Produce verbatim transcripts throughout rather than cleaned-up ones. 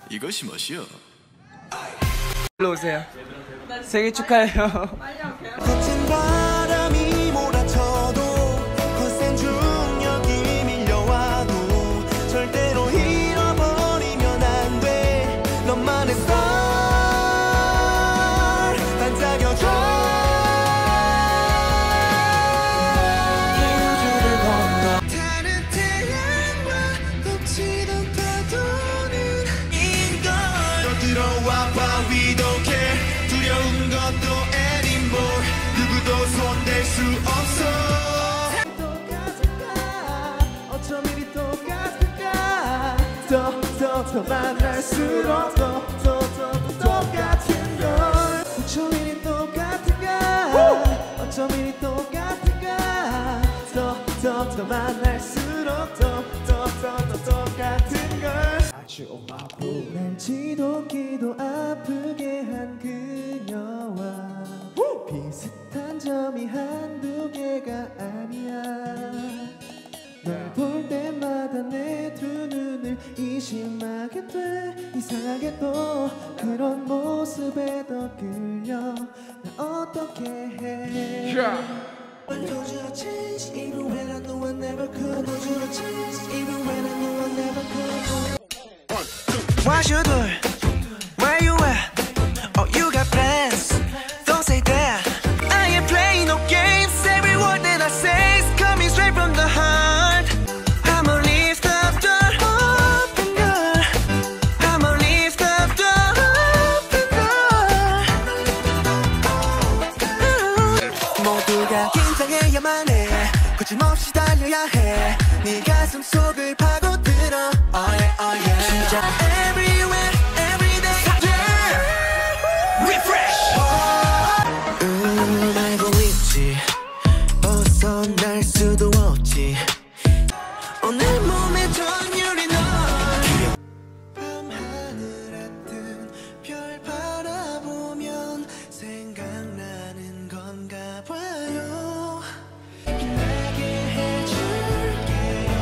이것이 멋이여. 일로 오세요. 생일 축하해요. 거친 바람이 몰아쳐도 거센 중력이 밀려와도 절대로 잃어버리면 안 돼. 너만의 star 반짝여줘. 우주를 건너 다른 태양과 덮치던 파도는 인걸. 너 들어와 봐, we don't care. 두려운 것도 anymore. 누구도 손댈 수 없어. 똑같을까? 어쩜 이리 똑같을까? 더 더 더 만날수록 더 더 더 똑같은 걸. 어쩜 이리 똑같을까? 어쩜 이리 똑같을까? 더 더 더 만날수록 더 더 더 더 똑같은 걸. 날 지독히도 아프게 한 그녀와 비슷한 점이 한두 개가 아니야. 널 볼 때마다 내 두 눈을 의심하게 돼. 이상하게 또 그런 모습에 더 끌려. 나 어떻게 해? Don't you change even when I know I never could. Don't you change even when I know I never could. What's your door? Where you at? Oh, you got plans. Don't say that. I ain't playing no games. Every word that I say is coming straight from the heart. I'ma lift up the open door. I'ma lift up the open door. 모두가 긴장해야만 해. 거침없이 달려야 해. 네 가슴 속을 파고들어. Oh yeah, oh yeah. 진짜 everywhere, everyday, yeah. Refresh. 음, 알고 있지. 벗어날 수도 없지. 오늘 몸에 전율이 너. 밤하늘에 뜬 별 바라보면 생각나는 건가 봐요. 내게 해줄게요.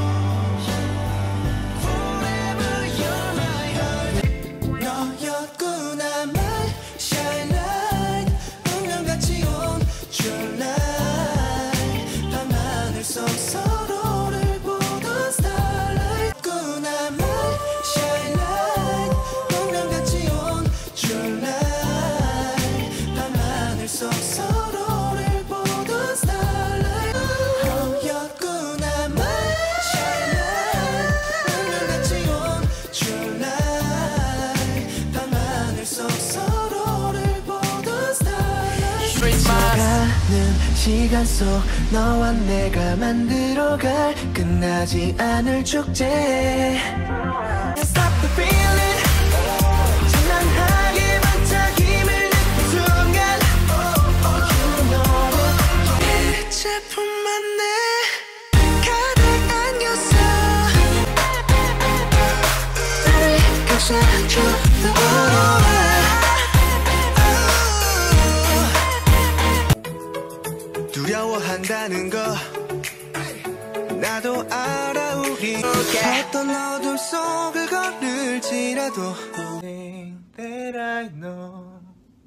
Forever you're my heart. 너였구나 my shine light. 운명같이 온 true light. 밤하늘 속 서로를 보던 starlight. 구나 my shine light. 운명같이 온 true light. 밤하늘 속 서로를 보던 starlight. 너였구나 my shine light. 운명같이 온 true light. 밤하늘 속 서로를 보던 starlight. 가는 시간 속 너와 내가 만들어갈 끝나지 않을 축제. Stop the feeling. 찬란하게 반짝임을 느낀 순간 You know it. 제품만 내 가득 안겼어. Cause 두려워한다는 거 나도 알아. 우리 어떤 어둠 속을 걸을지라도 Thing that I know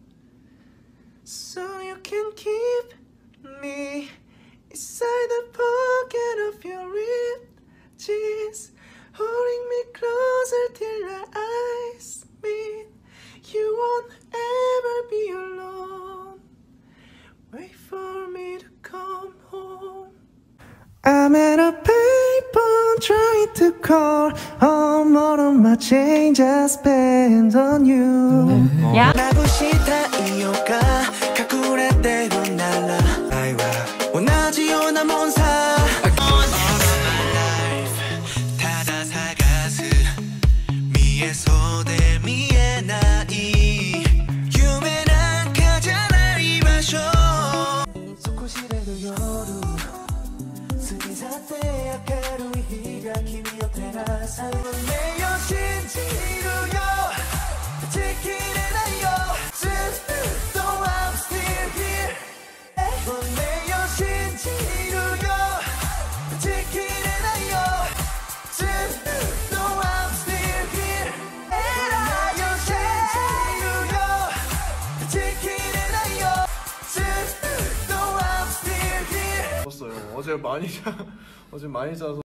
So you can keep me inside the pocket of your ripped jeans, holding me closer till our eyes meet. You won't ever be alone. Wait for me to come home. I'm at a payphone trying to call home. All of my change I spend on you. Yeah. 眩しい太陽が隠れてるなら愛は同じようなもんさ。All of my lifeただ探す見えそうで見えない夢なんかじゃない場所。少しでの夜過ぎ去って明るい日が君を照らす。運命を信じるよ。断ち切れないよ。ずっと I'm still here。運命を信じるよ。断ち切れないよ。ずっと I'm still here。 어제 많이 자 어제 많이 자서